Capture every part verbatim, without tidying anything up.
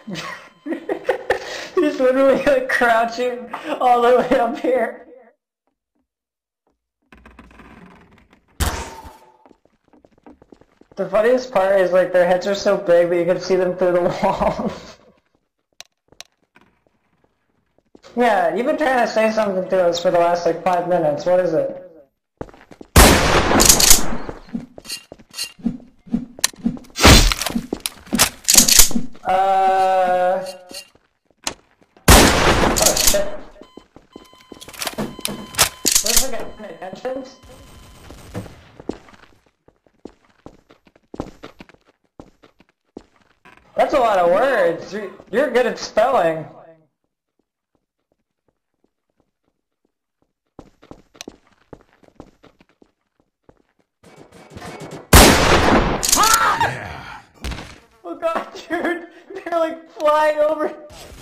He's literally like crouching all the way up here. The funniest part is like their heads are so big that you can see them through the walls. Yeah, you've been trying to say something to us for the last like five minutes. What is it? Uh. Oh shit. Where's the guy paying attention? That's a lot of words. You're good at spelling. Ah! Oh god, dude. They're like flying over.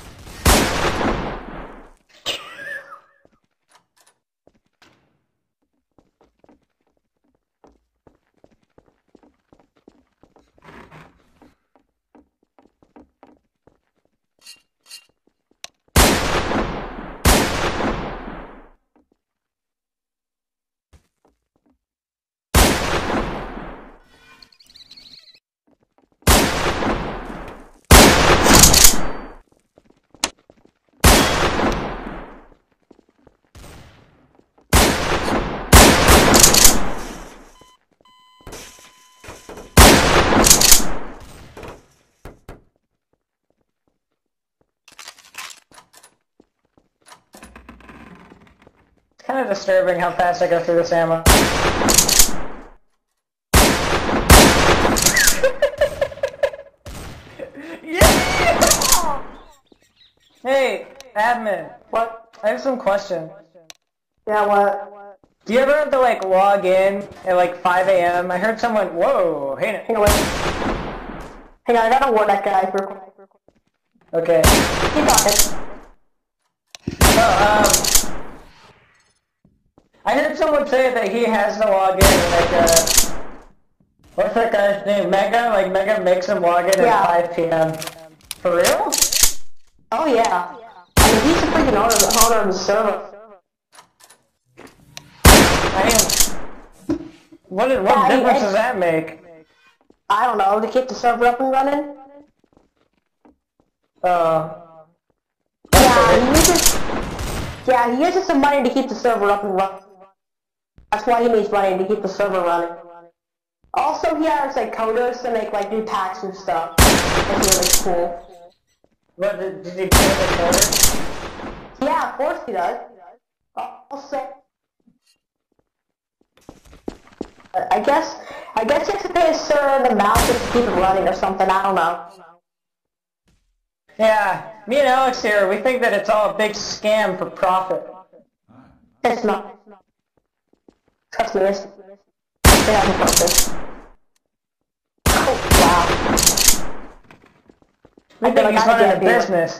Kind of disturbing how fast I go through this ammo. Yeah! Hey, admin. What? I have some questions. Yeah, what? Do you ever have to like log in at like five A M? I heard someone. Whoa! Hey, hang on, wait. Hang on, I gotta warn that guy for. Okay. Keep talking. Oh, um. I heard someone say that he has to log in like uh what's that guy's name? Mega? Like Mega makes him log in yeah. at five P M For real? Oh yeah. I mean he's the freaking owner of the, owner of the server. I mean what what yeah, difference does that make? I don't know, to keep the server up and running. Uh Yeah, he uses Yeah, he uses some money to keep the server up and running. That's why he needs money to keep the server running. Also, he hires like coders to make like new packs and stuff. It's really cool. What, did, did he pay the coders? Yeah, of course he does. Also, I guess, I guess he has to pay a certain amount just to keep it running or something, I don't know. Yeah, me and Alex here, we think that it's all a big scam for profit. It's not. Trust me, it's... They haven't focused. Oh, wow. We think he's running a business.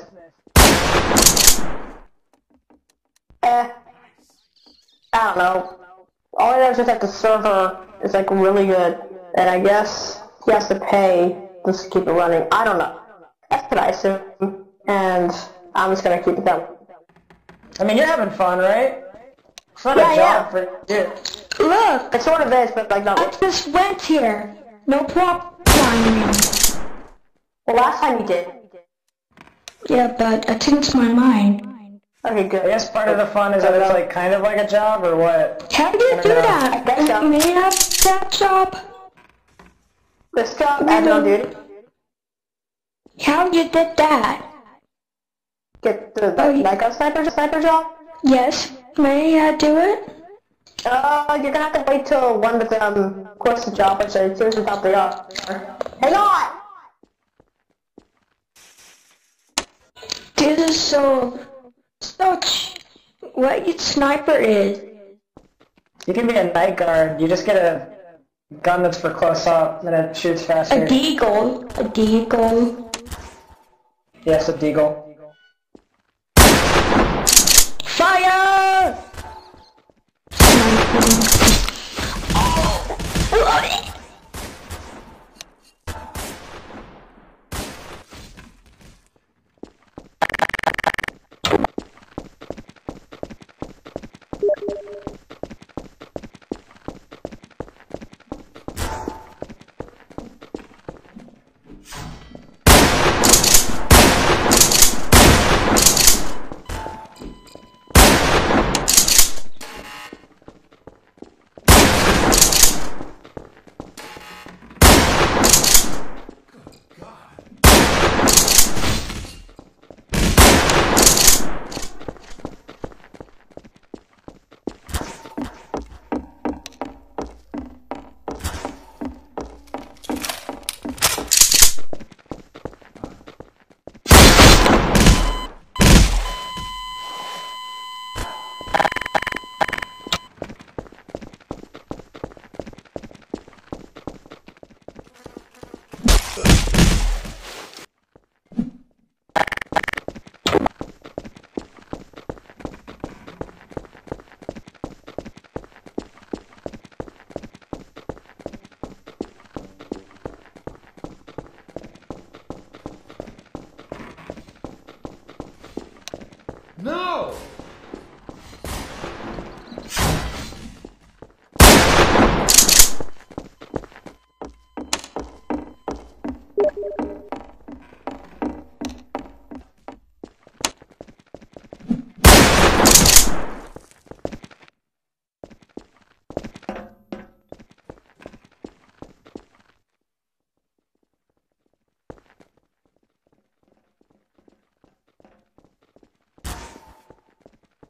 Eh. I don't know. All I know is just that the server is like really good, and I guess he has to pay just to keep it running. I don't know. That's what I assume, and I'm just gonna keep it down. I mean, you're having fun, right? It's not yeah, a job yeah. for you. Look, it sort of is, but like not. I just went here. No problem climbing. Well, last time you did. Yeah, but I changed my mind. Okay, good. I guess part of the fun is that it's like kind of like a job, or what? How do you do know. that? I guess so. May I have that job? This job, admin duty. How you did that? Get the, the oh, night gun sniper sniper job? Yes. May I do it? Uh, you're gonna have to wait till one of them quits the job, which I seriously thought they are. Hang on! This is so... such... what your sniper is. You can be a night guard. You just get a gun that's for close up, and it shoots faster. A deagle. A deagle. Yes, a deagle. Fire!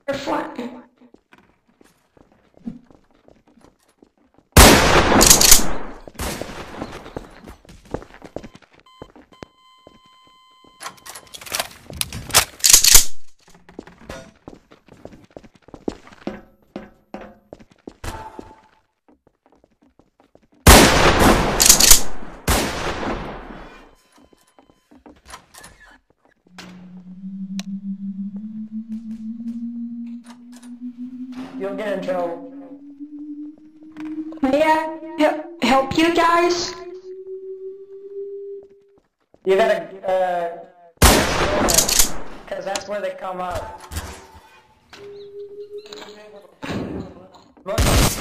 flying. You'll get in trouble. May I he- help you guys? You gotta, uh, because that's where they come up. Most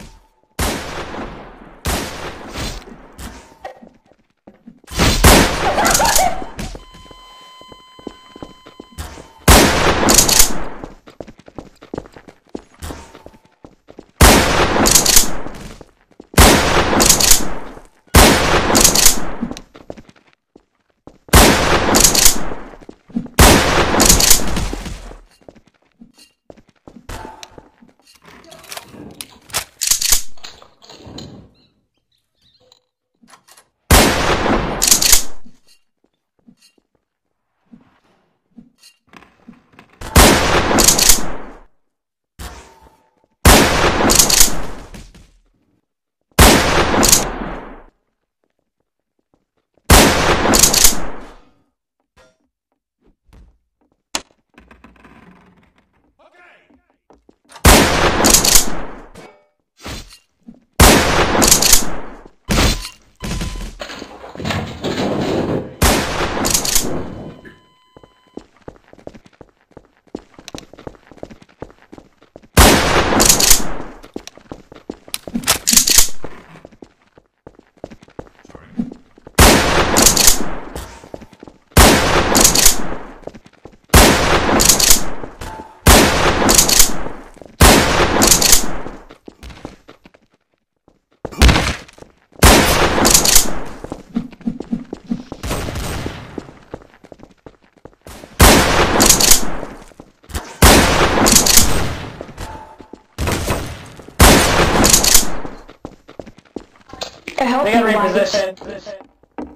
To help they you gotta guys. reposition.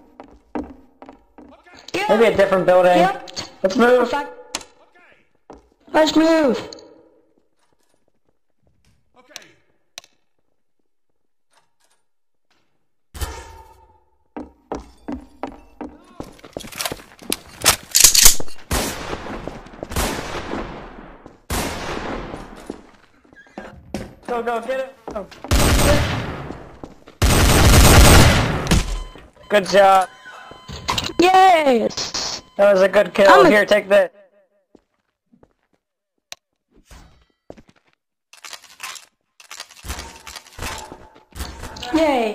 Yeah. Maybe a different building. Yep. Let's move. Let's move. Go, go, get it. Oh. Good job. Yes. That was a good kill. I'm a- Here, take that. Yay.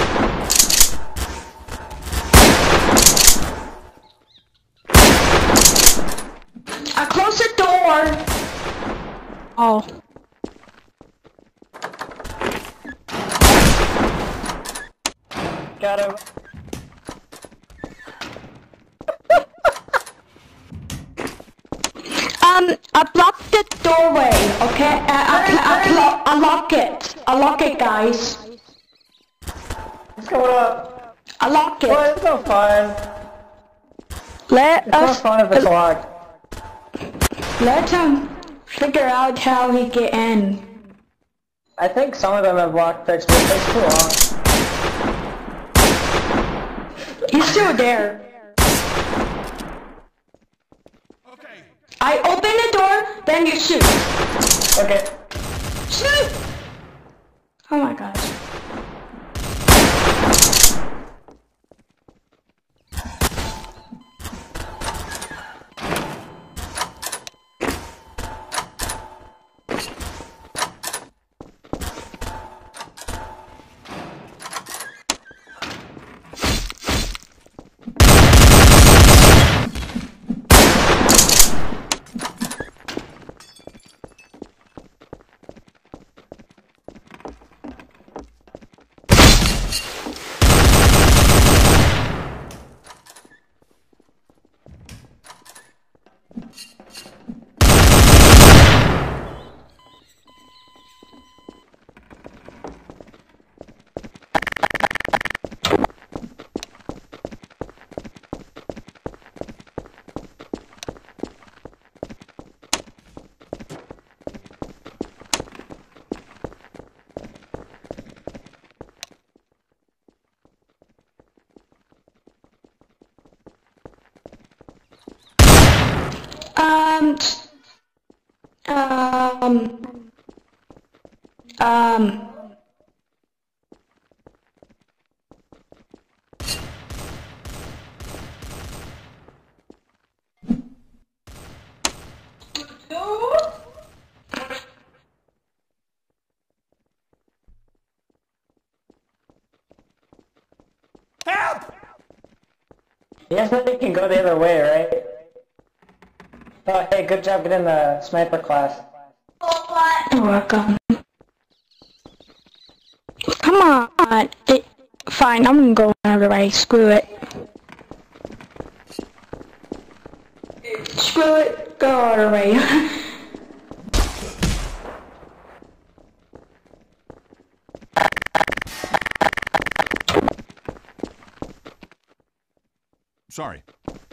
I closed the door. Oh. Got him. Um, I blocked the doorway, okay? I, I, I, I, I lock it. I lock it, guys. What's going up? I lock it. Well, it's no fun. Let It's no us, fun if it's locked. let him figure out how he get in. I think some of them have lock picks, but it takes too long. He's still there. I open the door, then you shoot. Okay. Shoot! Oh my gosh. Um, um, Help! Yes, but they can go the other way, right? Oh, hey, good job getting the sniper class. you're welcome. Come on. It, fine, I'm gonna go another way. Screw it. Screw it. Go other way. Sorry.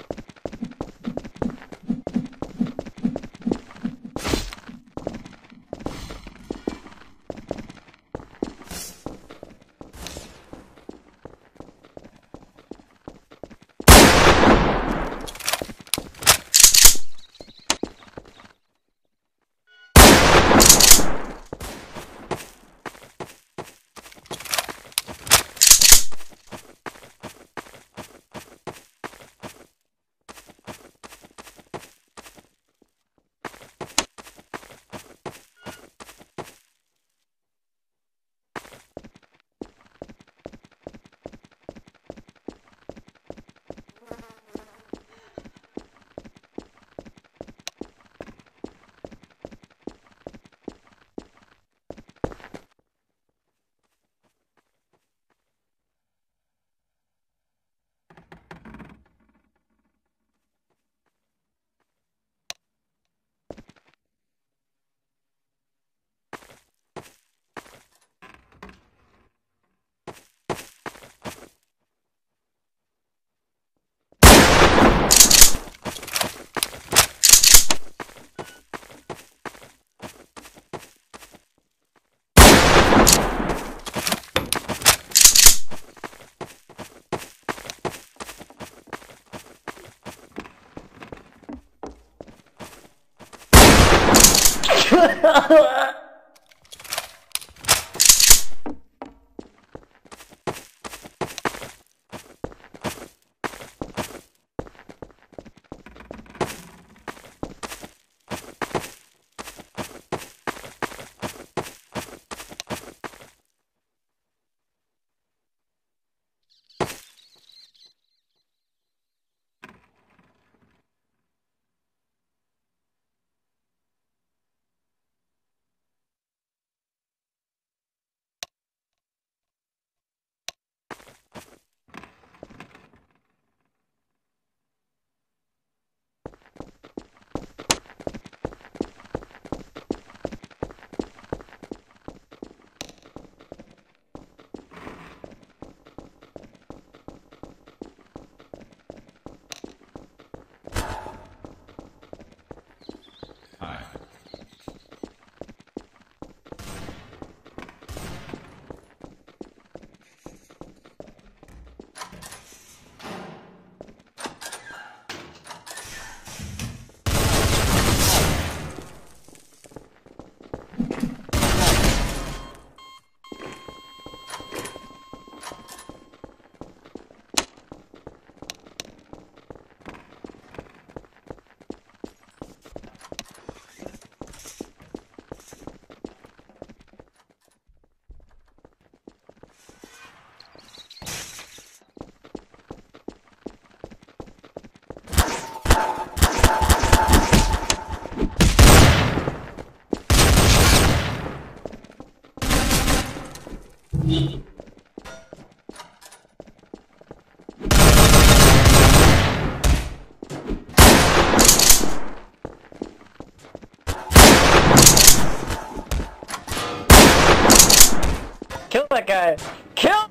Kill that guy! Kill!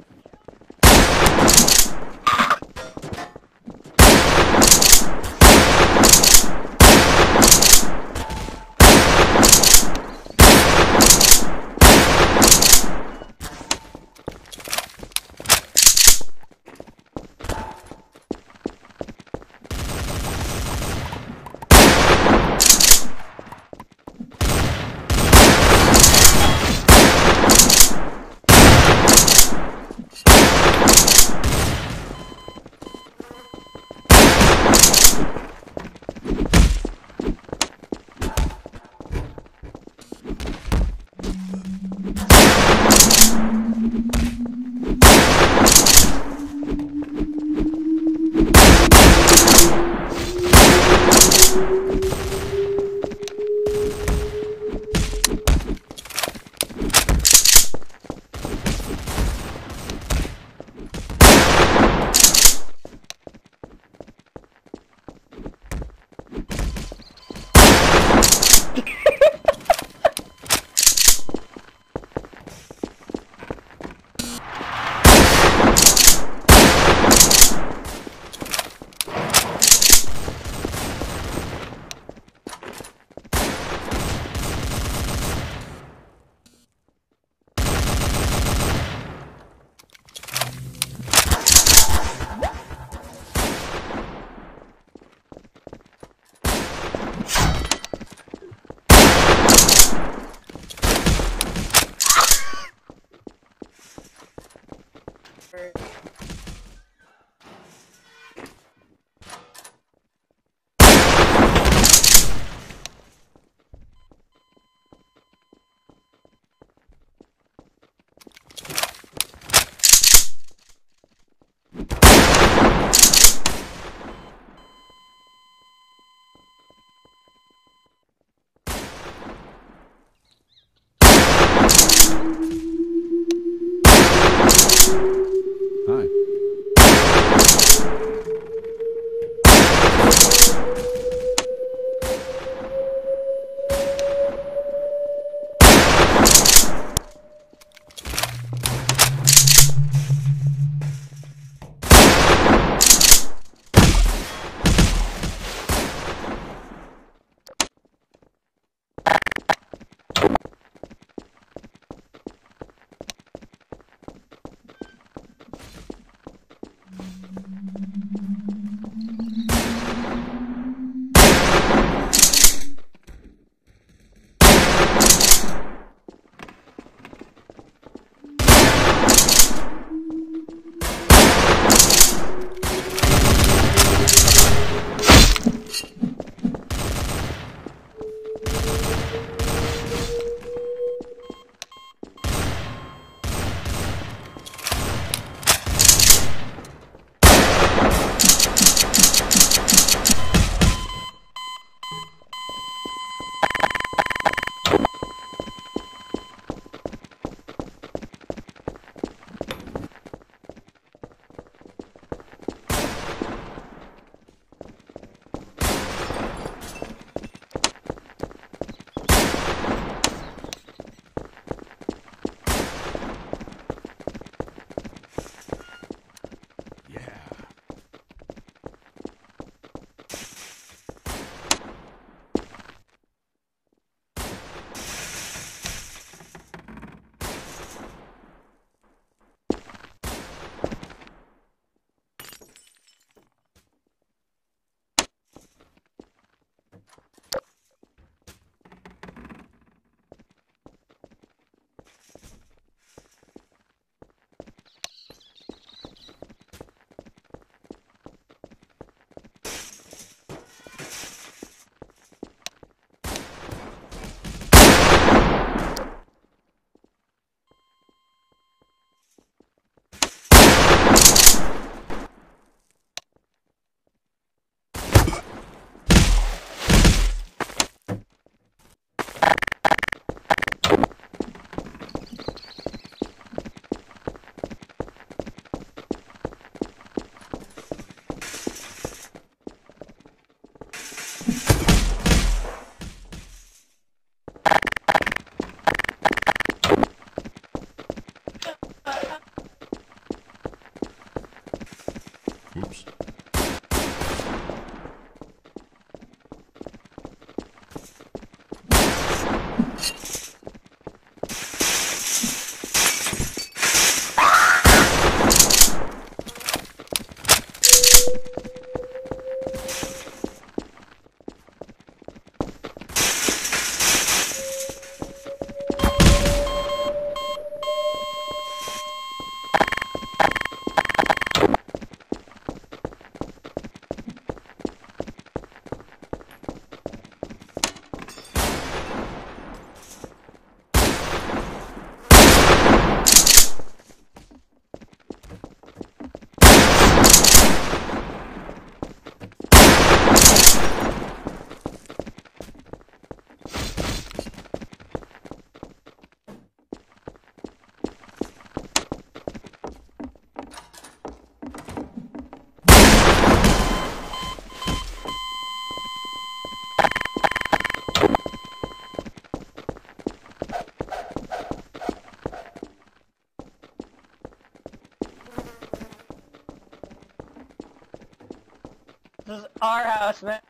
This is our house, man.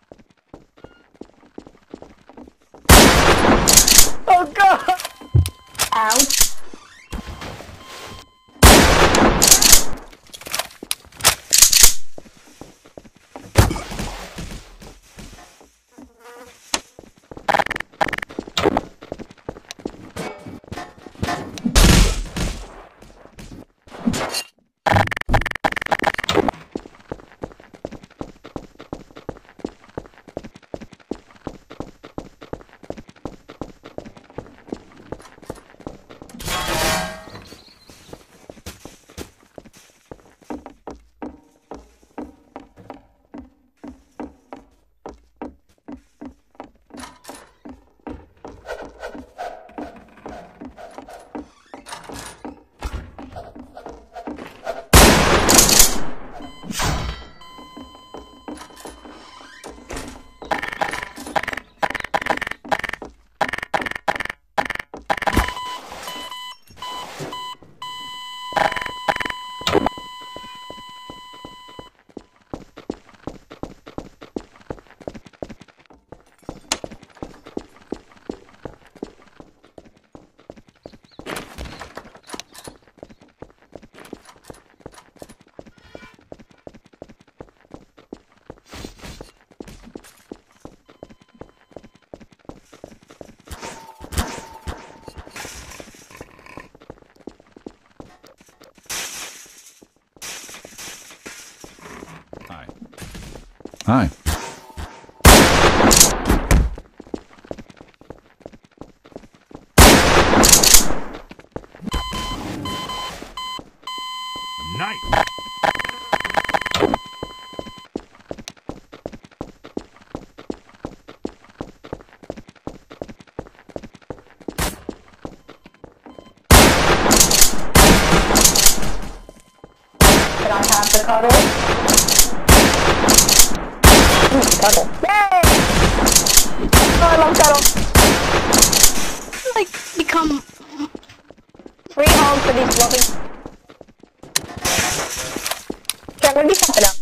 Oh god! Ouch. Hi. Nice. Can I have the cuddle? Ooh, the cuddle. Yay! Oh, I love cuddle. Like, become... Free home for these loving... Okay, I'm gonna do something else.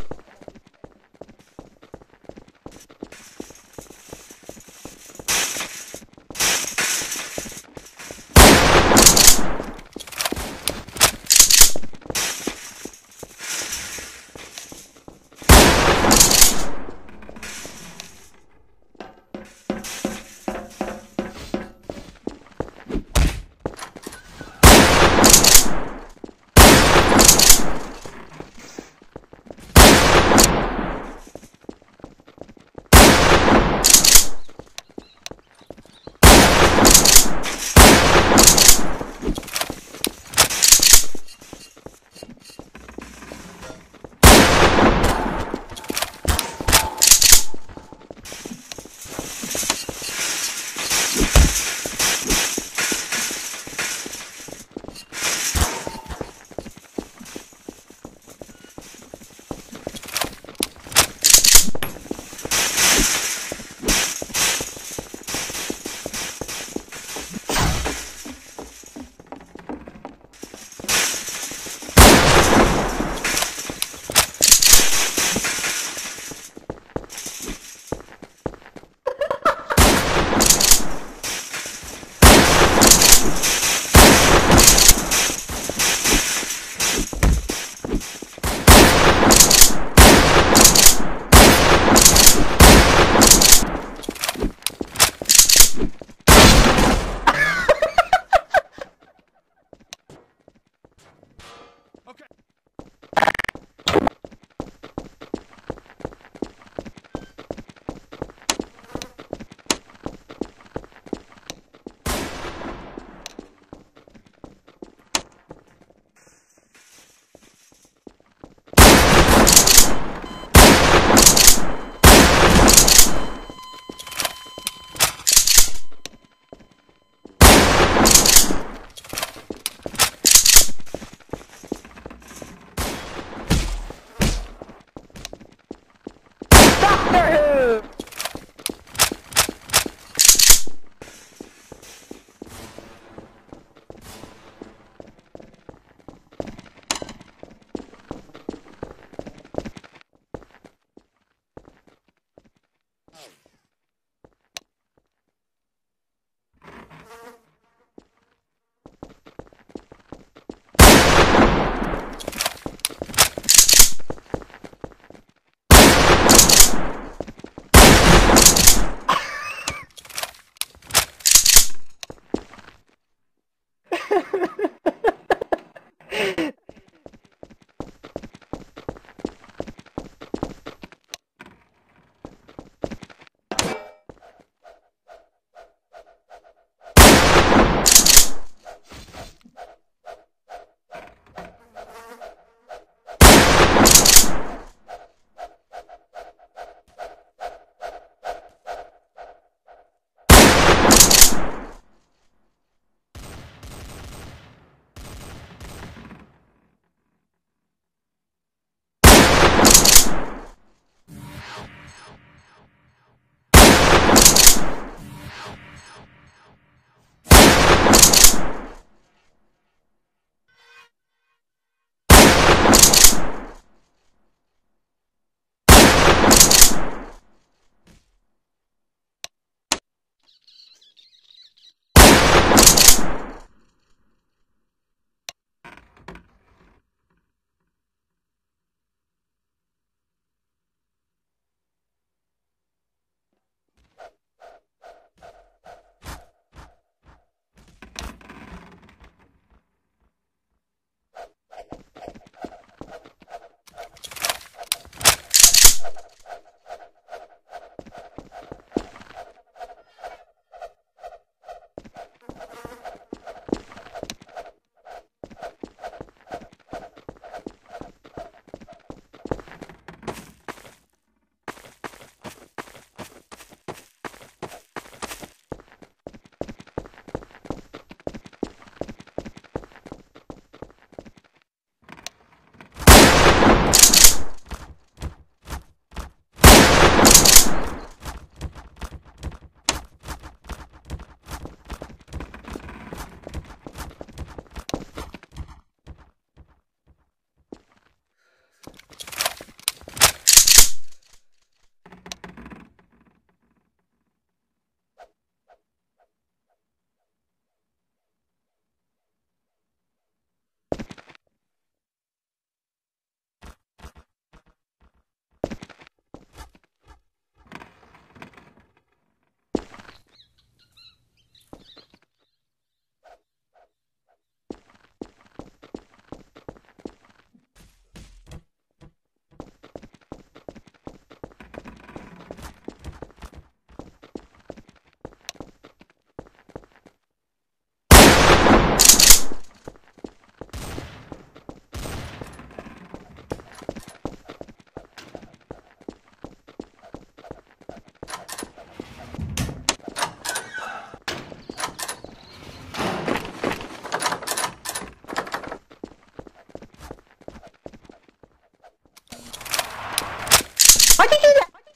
Why'd you do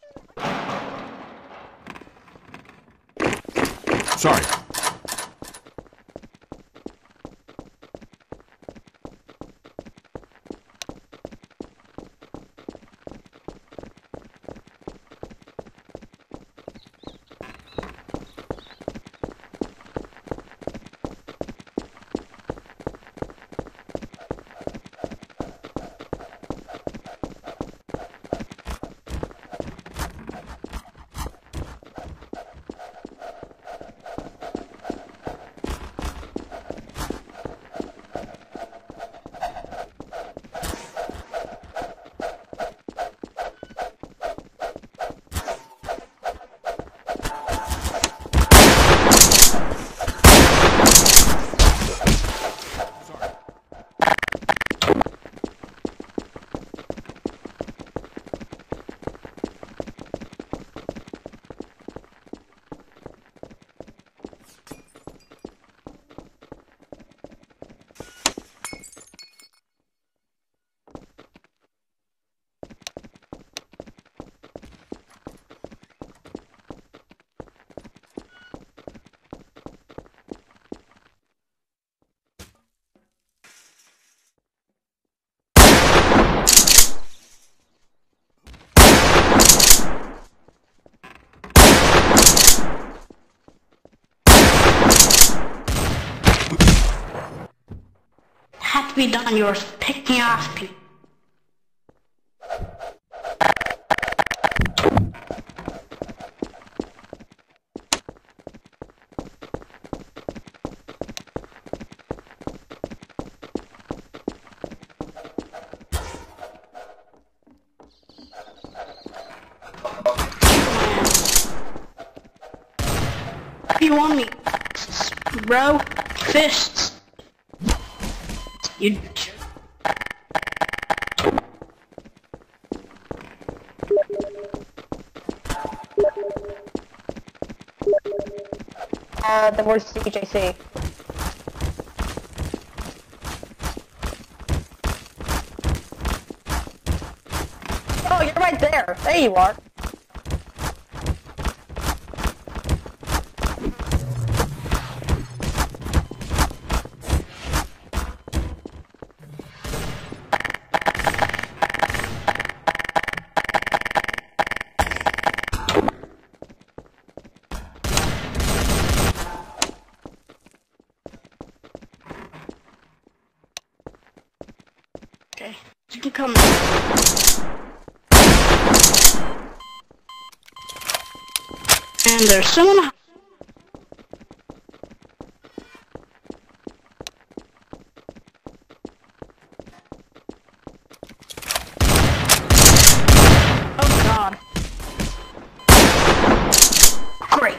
that? Sorry. Had to be done, you were picking off people. You want me, bro? Fists. You. Uh, the word C J C. Oh, you're right there. There you are. Okay, you can come. And there's someone. Oh God. Great.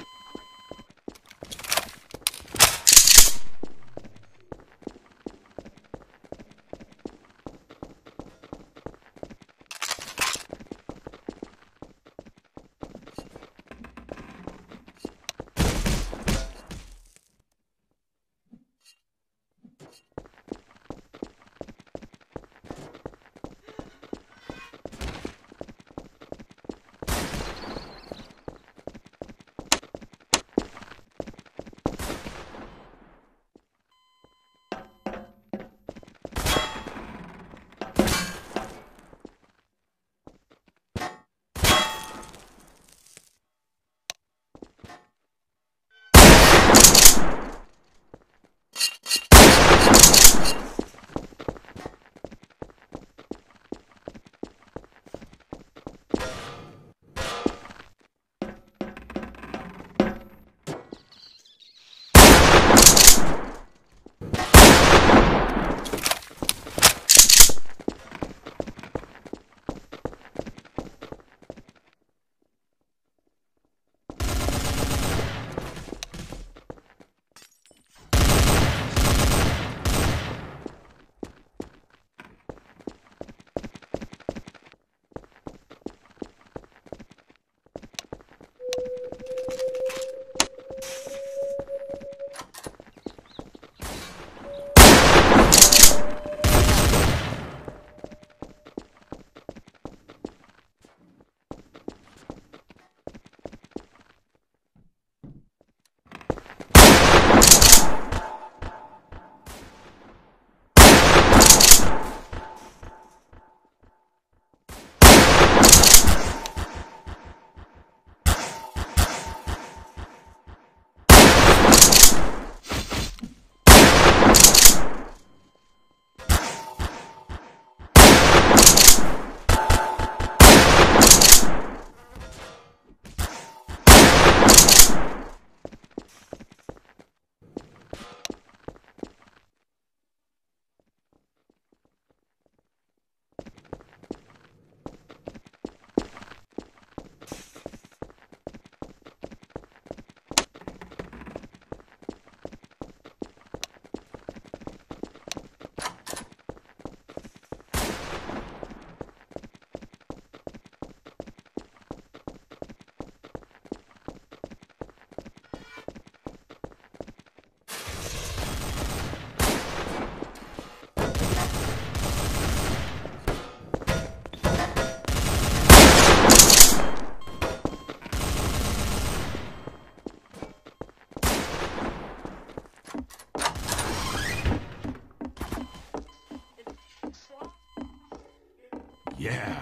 Yeah.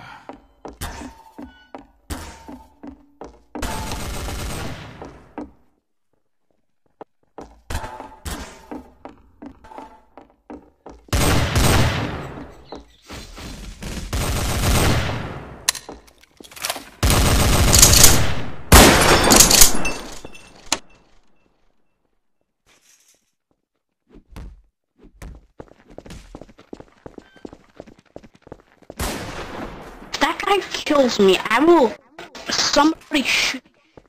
That guy kills me. I will. Somebody shoot.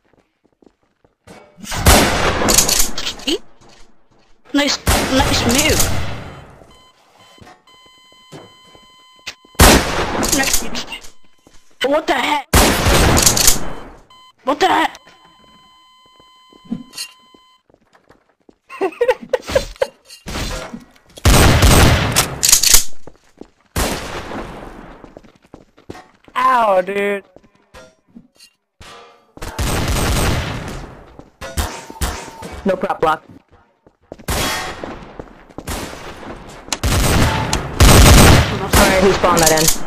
See? Nice, nice move. Nice. What the heck? What the heck? Ow, dude. No prop block. Alright, he spawned that in.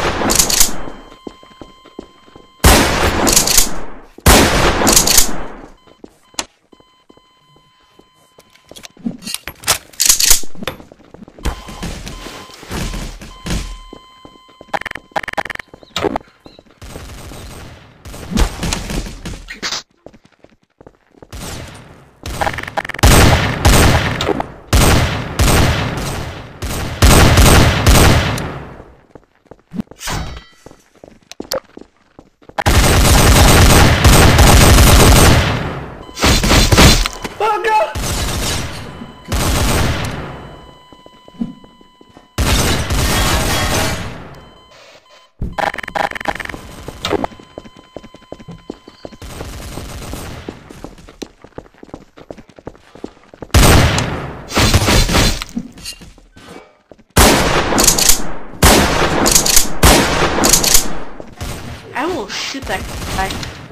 I will shoot that guy.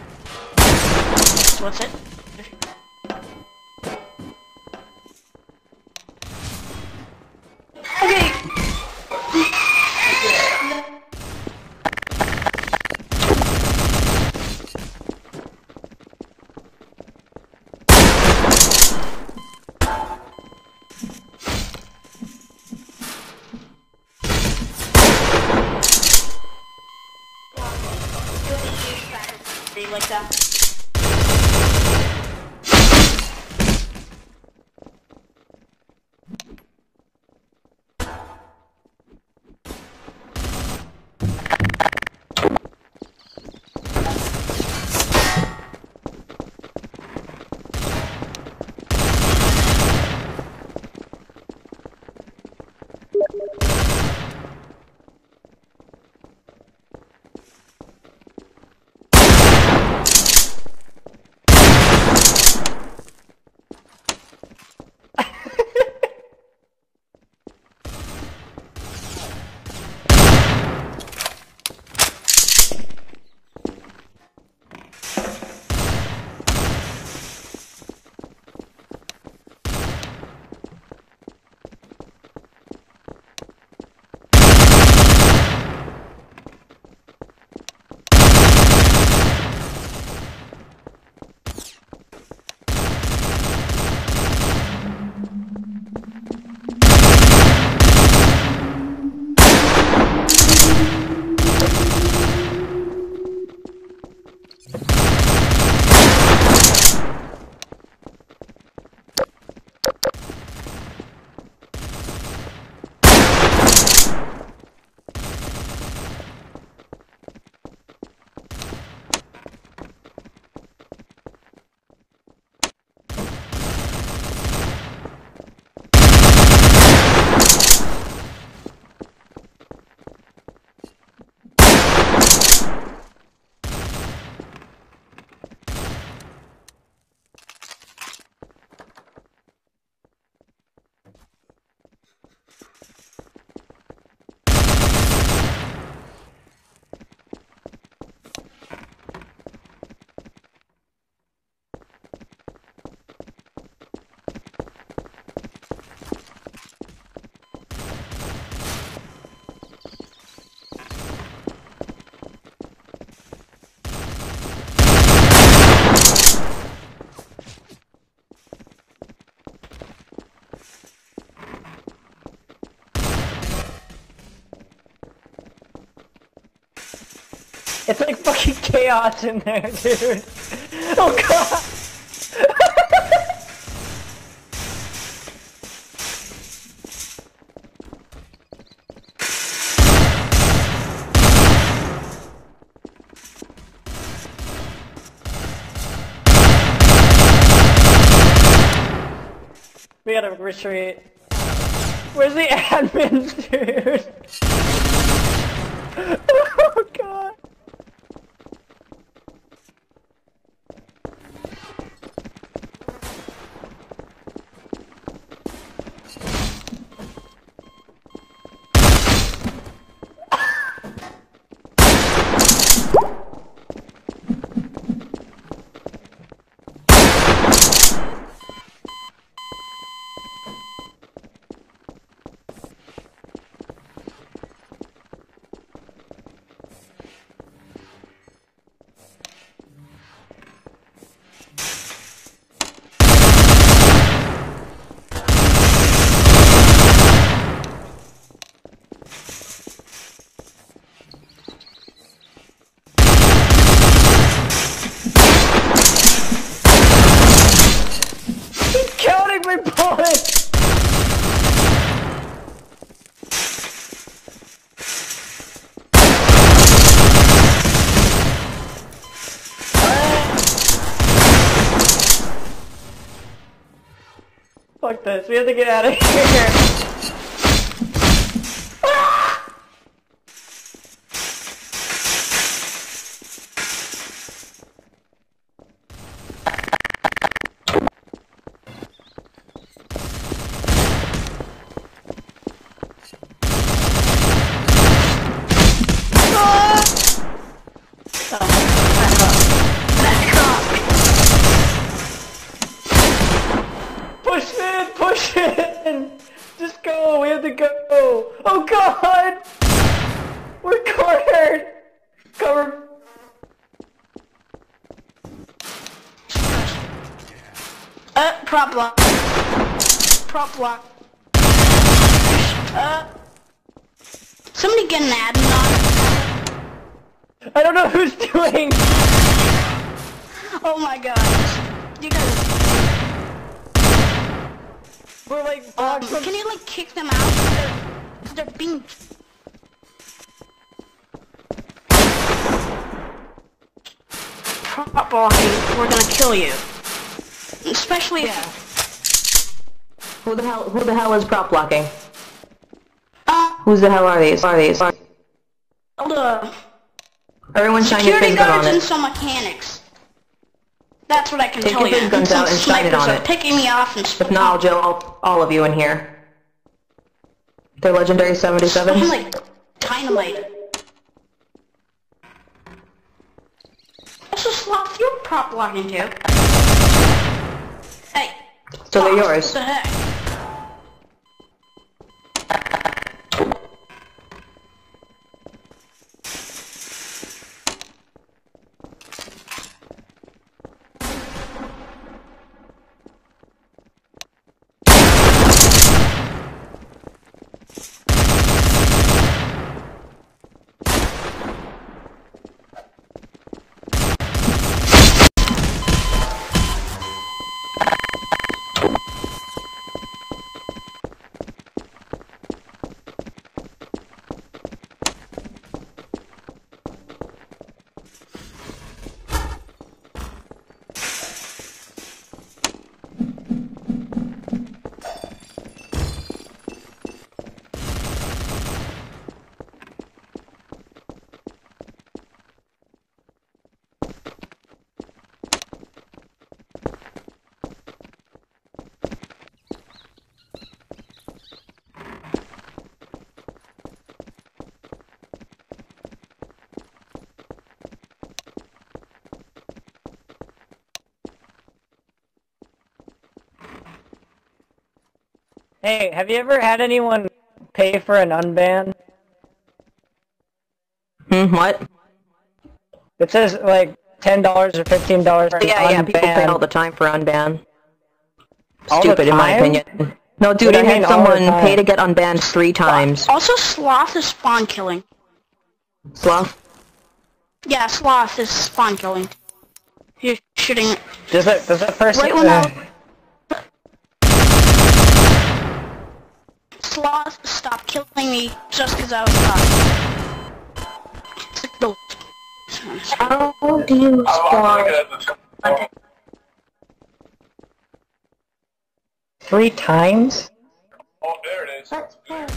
What's it? Okay. Like that. It's like fucking chaos in there, dude. Oh god! We gotta retreat. Where's the admins, dude? Oh god. My bullets! Fuck this, we have to get out of here. Push it! Push it! Just go! We have to go! Oh god! We're cornered! Cover! Uh, prop block. Prop block. Uh, somebody get an admin on. I don't know who's doing! Oh my god. You guys... We're like, Um, from... can you like kick them out? They're, they're being... Prop blocking, we're gonna kill you. Especially Yeah. if... Who the hell? Who the hell is prop blocking? Uh, Who's the hell are these? Are these? Are... the Everyone shine your security finger on guards and it. some mechanics. That's what I can Take tell your you. big guns Some out and shine it snipers on are it. picking me off and If not, I'll jail all, all of you in here. They're legendary I'm seventy-sevens. like dynamite. Also, Sloth, you're prop blocking too. Hey. So they're Fox, yours. What the heck? Hey, have you ever had anyone pay for an unban? Hmm, what? It says like ten dollars or fifteen dollars for an Yeah, yeah, unban. people pay all the time for unban. All the Stupid, in my time? opinion. No, dude, What do I you mean had all the someone time? pay to get unbanned three times. Also, Sloth is spawn killing. Sloth? Yeah, sloth is spawn killing. You're shooting it. Does that does that person? Right when uh, I sloth stopped killing me just because I was stuck. It's like the- How do you spawn? Three times? Oh, there it is. That's fine.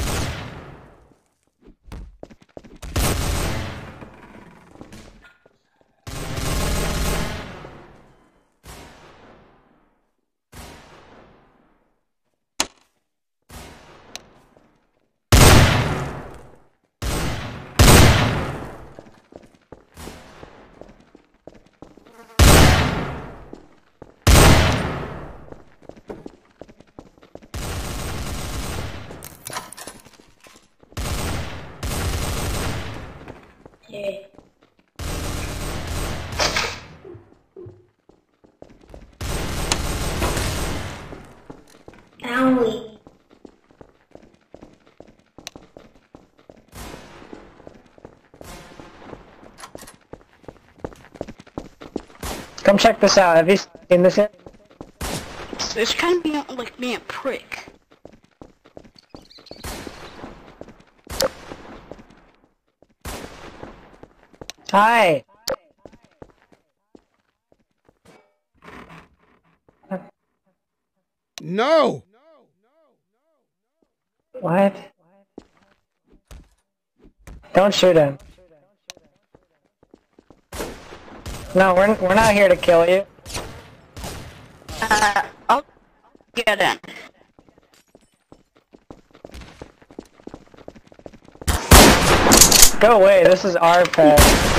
Yeah. Owie. Come check this out. Have you seen this yet? It's, it's kind of being like being a prick. Hi. No! What? Don't shoot him. No, we're we're not here to kill you. Uh, I'll get in. Go away. This is our pet.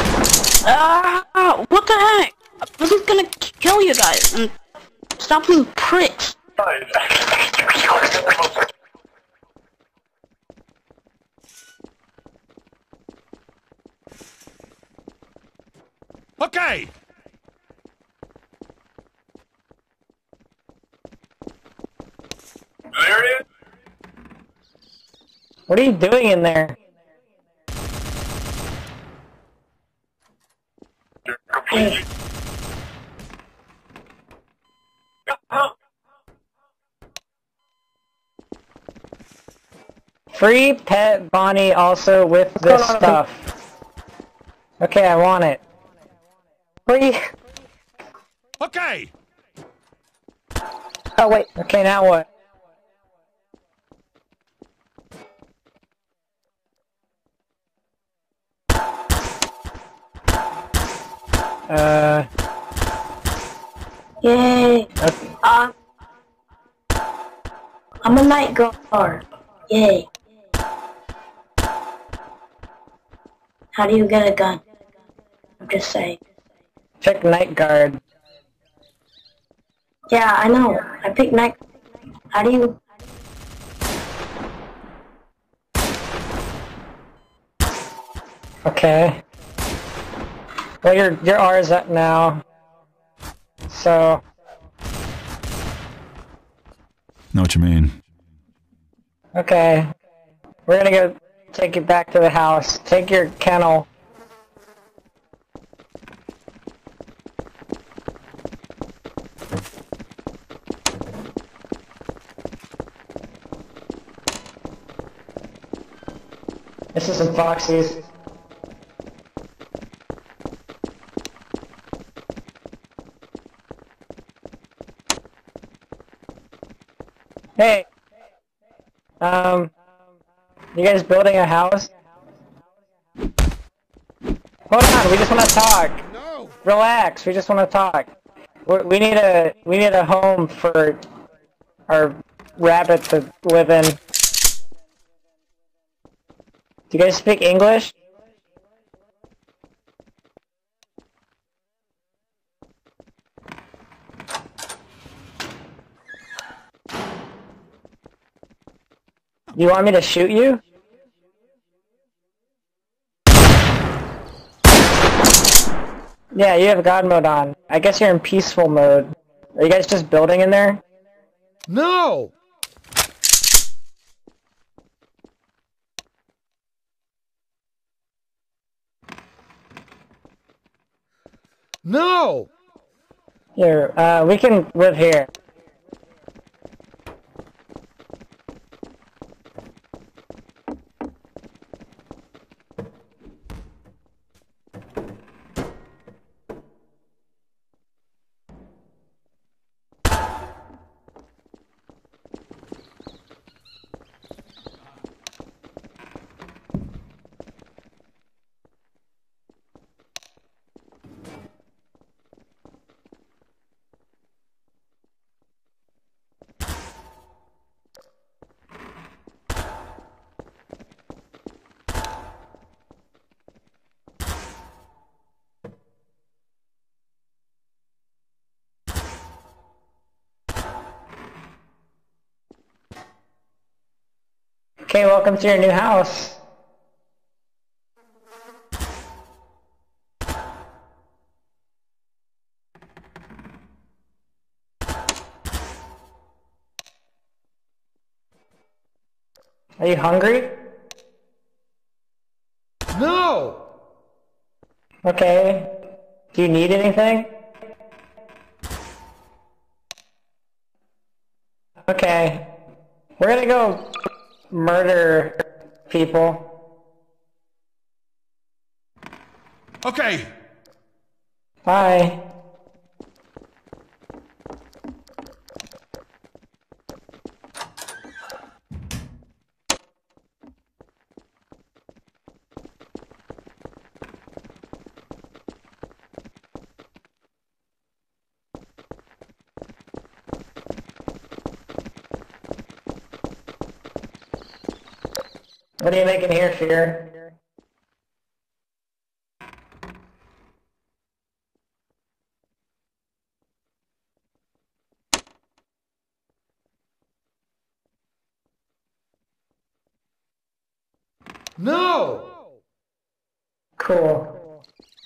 Uh, what the heck? I wasn't gonna kill you guys and stop being pricks. Okay! There it is. What are you doing in there? You're completely. Free pet Bonnie also with this stuff. Okay, I want it. Free. Okay! Oh wait. Okay, now what? Uh. Yay. Okay. Um. I'm a night guard. Yay. How do you get a gun? I'm just saying. Check night guard. Yeah, I know. I picked night. How do you? Okay. Well, your your R is up now. So. Know what you mean. Okay. We're gonna go take you back to the house. Take your kennel. This is some foxies. Hey! Um, you guys building a house? Hold on, we just want to talk. No! Relax, we just want to talk. We we need a we need a home for our rabbit to live in. Do you guys speak English? You want me to shoot you? Yeah, you have God mode on. I guess you're in peaceful mode. Are you guys just building in there? No! No! Here, uh, we can live here. Okay, welcome to your new house. Are you hungry? No! Okay. Do you need anything? Okay. We're gonna go murder people. Okay. Bye. What are you making here, Fear? No! Cool.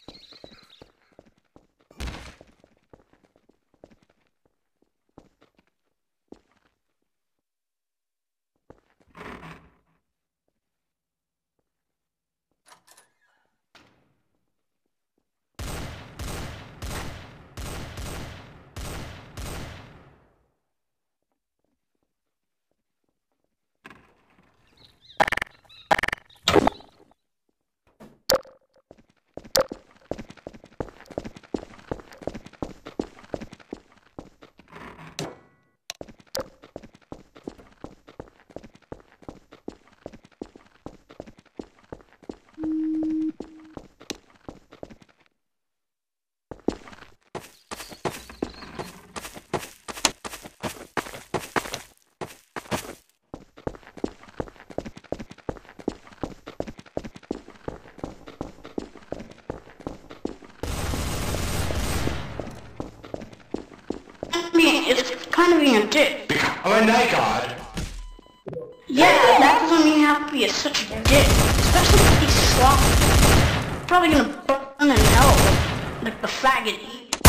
It's kind of being a dick. I'm a night god. Yeah, that doesn't mean you have to be a, such a dick. Especially if he's sloppy. Probably gonna burn in hell like the faggot he is.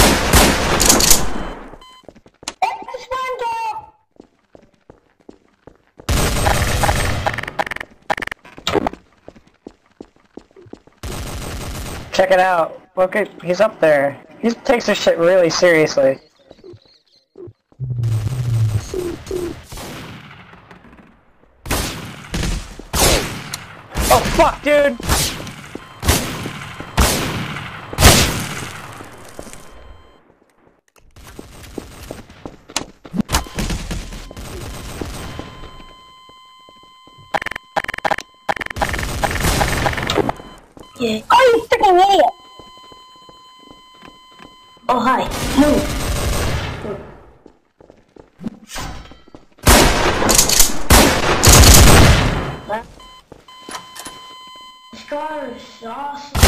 Check it out. Look at, he's up there. He takes this shit really seriously. Oh fuck, dude! Yeah. Oh, you freaking idiot! Oh, hi. Move. This car is awesome.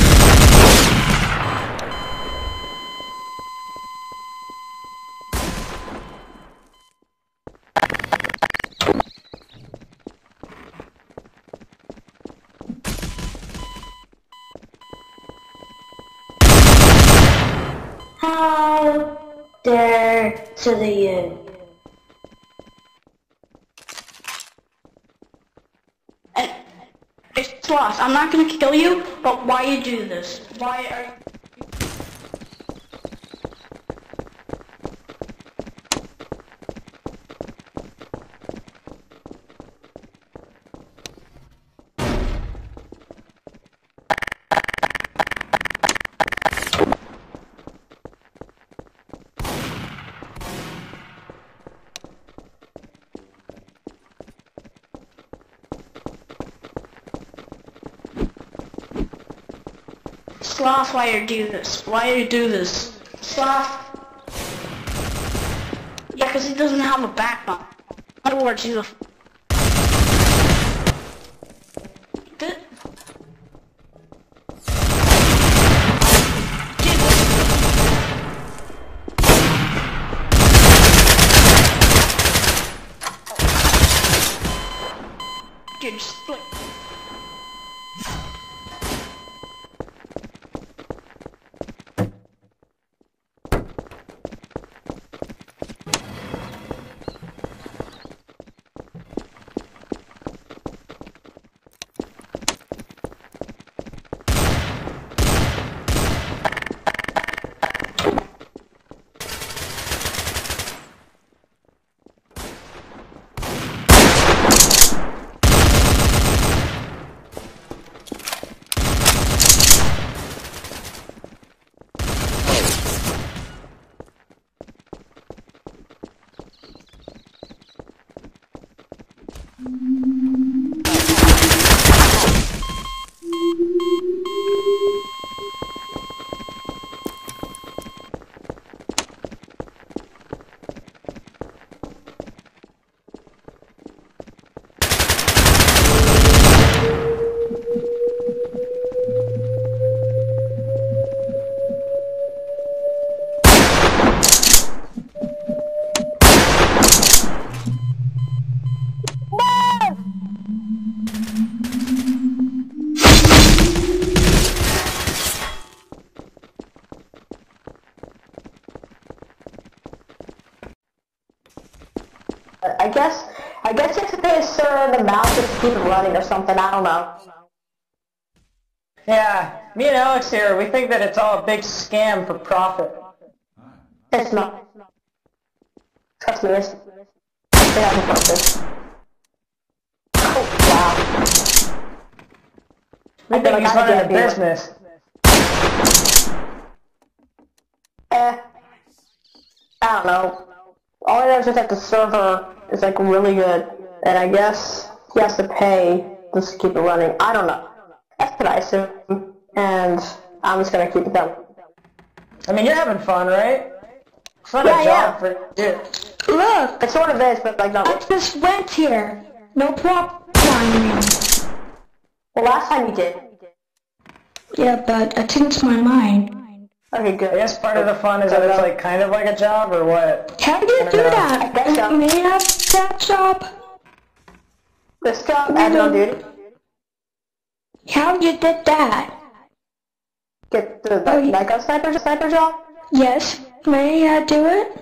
How dare to the end. And it's lost. I'm not gonna kill you, but why you do this? Why are you... Sloth, why you do this? Why you do this? Sloth. Yeah, because he doesn't have a backbone. In other words, he's a... Th- Dude, split. I guess, I guess you have to pay a certain amount just to keep it running or something, I don't know. Yeah, me and Alex here, we think that it's all a big scam for profit. It's not. Trust me, it's... They have no purpose. Oh, wow. We I feel think he's like I running a can't be it. business. Eh. I don't know. All I know is just that the server is like really good, and I guess he has to pay just to keep it running. I don't know. That's what I assume, and I'm just gonna keep it down. I mean, you're having fun, right? It's not Yeah, a yeah. job for you. Look, It sort of is, but like I not. just went here. No problem. I Well, last time you did. Yeah, but I changed my mind. Okay, I good. guess part of the fun is that it's like kind of like a job, or what? How do you do know. that? I guess so. May I have that job? This job, active on duty. How you did that? Get the, the Oh, you- night gun sniper, sniper job. Yes. May I do it?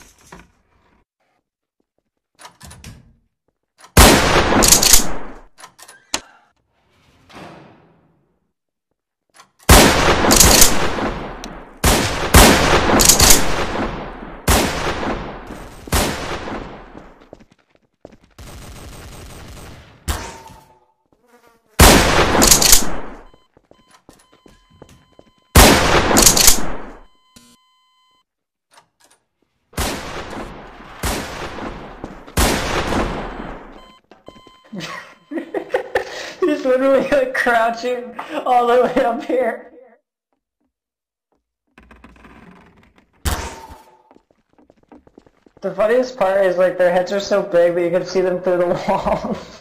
He's literally like crouching all the way up here. The funniest part is like their heads are so big that you can see them through the walls.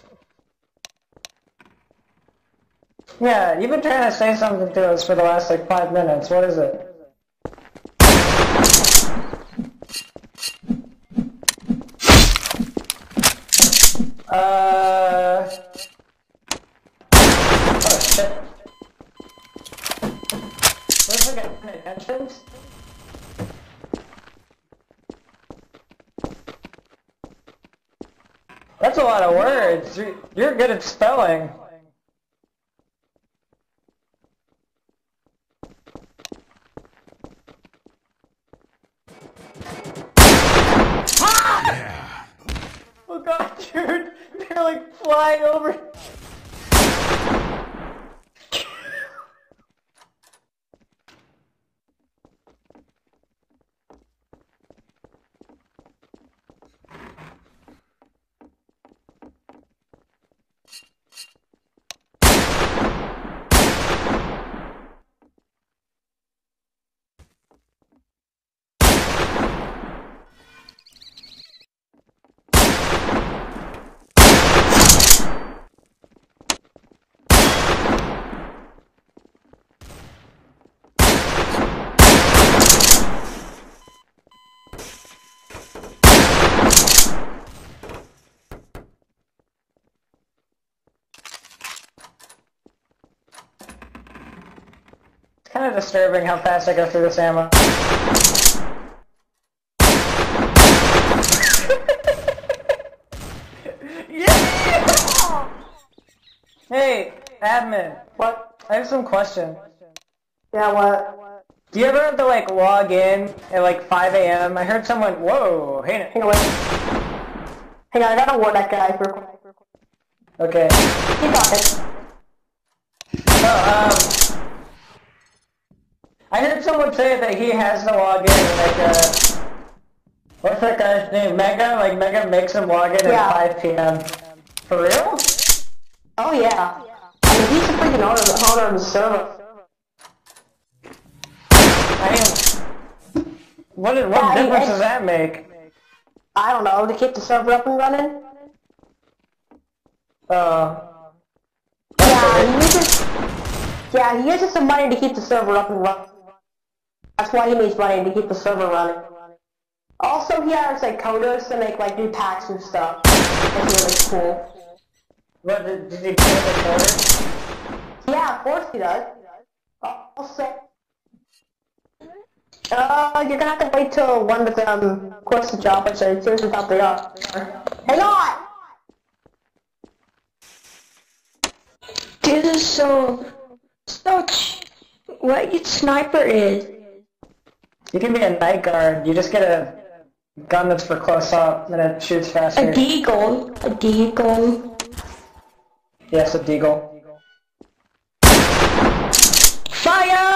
Yeah, you've been trying to say something to us for the last like five minutes. What is it? Uh... Oh shit. Where's the guy paying attention? That's a lot of words. You're- You're good at spelling. Ah! Oh god, dude. They're like flying over. kind of disturbing how fast I go through this ammo. Yeah! Hey, admin. What? I have some questions. Yeah, what? Do you ever have to like log in at like five A M? I heard someone. Whoa! Hey, Hang on, wait. Hang on, I gotta warn that guy for a quick. okay. Keep talking. Oh, um, I heard someone say that he has to log in like uh, what's that guy's name? Mega? Like Mega makes him log in Yeah. at five P M. For real? Oh yeah. I mean, he's the freaking owner of the, owner of the server. I mean, what what Yeah, he- difference does that make? I don't know, to keep the server up and running? Uh, Yeah, he uses, yeah, he uses some money to keep the server up and running. That's why he needs money to keep the server running. Also, he hires like coders to make like new packs and stuff. It's really cool. what did, did he pay the code? Yeah, of course he does. Also, uh, you're gonna have to wait till one of them quits the job, which I seriously thought they are. Hang on! This is so... such... what your sniper is. You can be a night guard. You just get a gun that's for close up and it shoots faster. A deagle. A deagle. Yes, a deagle. Fire!